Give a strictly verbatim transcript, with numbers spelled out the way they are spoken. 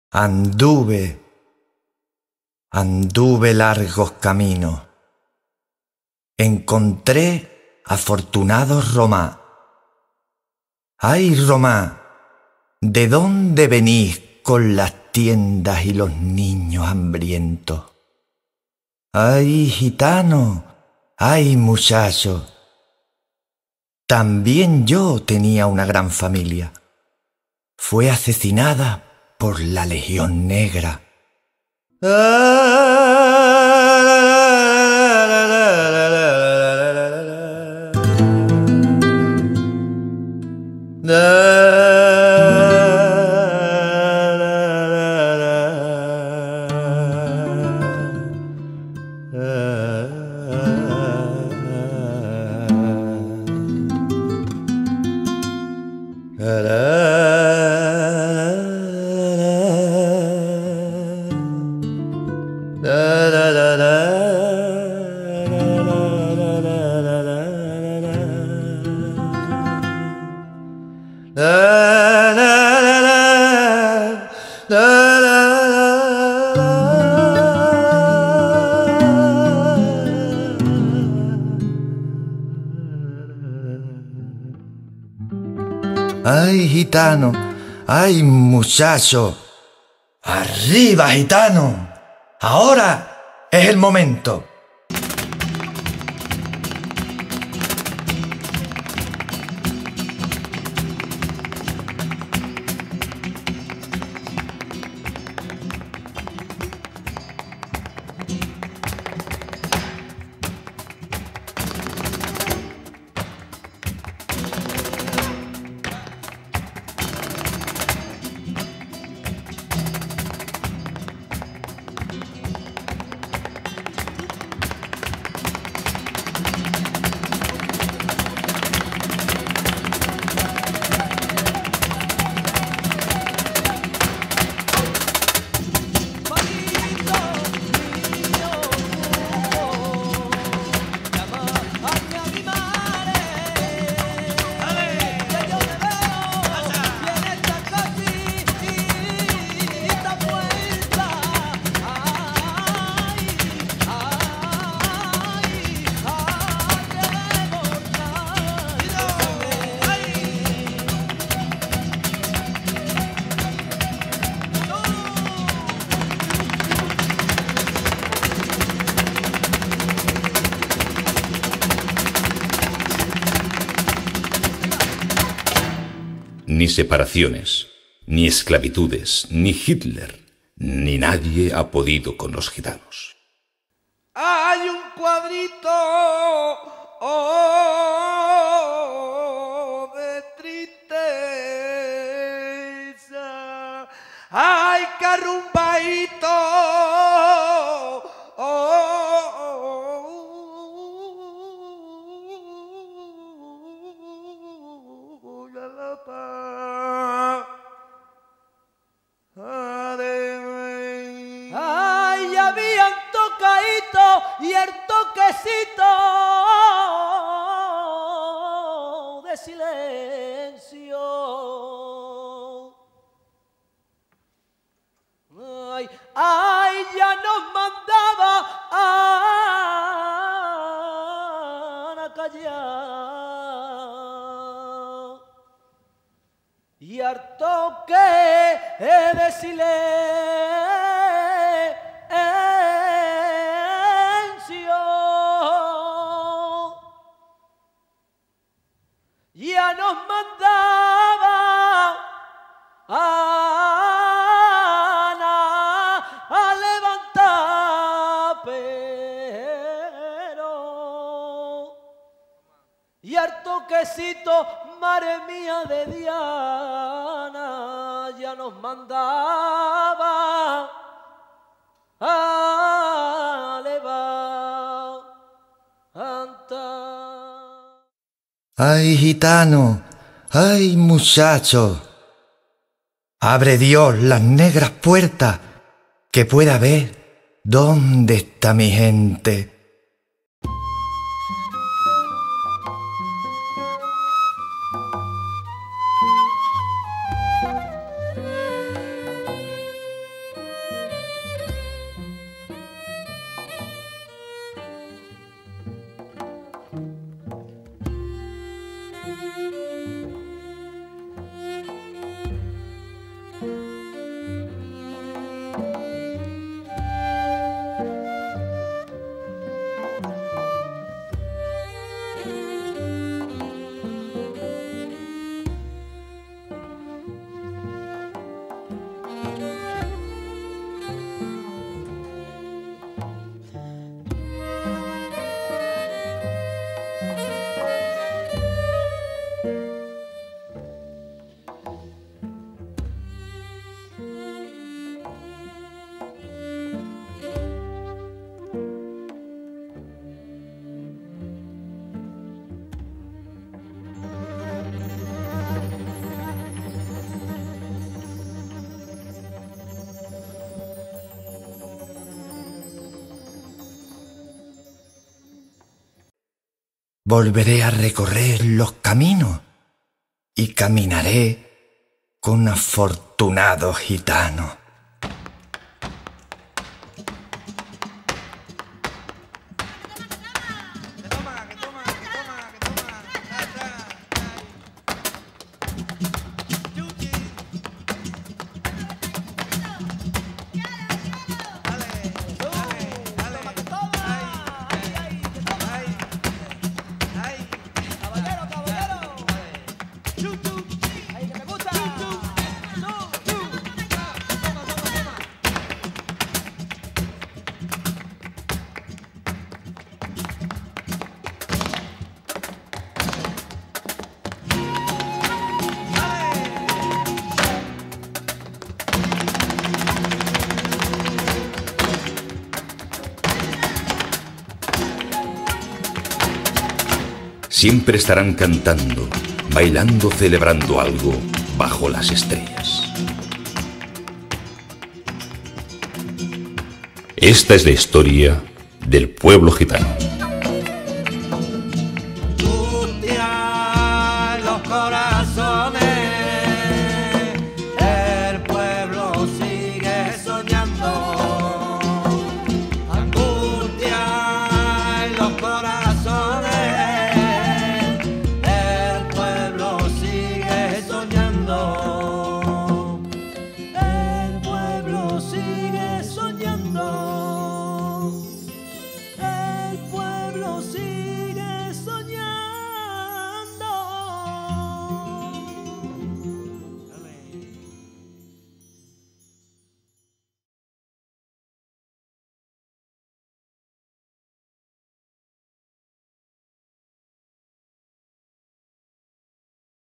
Anduve, anduve largos caminos. Encontré afortunado Romá. ¡Ay, Romá! ¿De dónde venís con las tiendas y los niños hambrientos? ¡Ay, gitano! ¡Ay, muchacho! También yo tenía una gran familia. Fue asesinada por la Legión Negra. ¡Ay, gitano! ¡Ay, muchacho! ¡Arriba, gitano! ¡Ahora es el momento! Ni separaciones, ni esclavitudes, ni Hitler, ni nadie ha podido con los gitanos. Hay un cuadrito oh, de tristeza, hay carrumbaito ay, había un tocadito y el toquecito de silencio. Ay, ay, ya nos mandaba a callar. Y al toque de silencio ya nos mandaba a, a levantar, pero y al toquecito, madre mía de Diana, ya nos mandaba a levantar. ¡Ay, gitano! ¡Ay, muchacho! Abre Dios las negras puertas, que pueda ver dónde está mi gente. volveré a recorrer los caminos y caminaré con afortunados gitanos. Siempre estarán cantando, bailando, celebrando algo bajo las estrellas. Esta es la historia del pueblo gitano.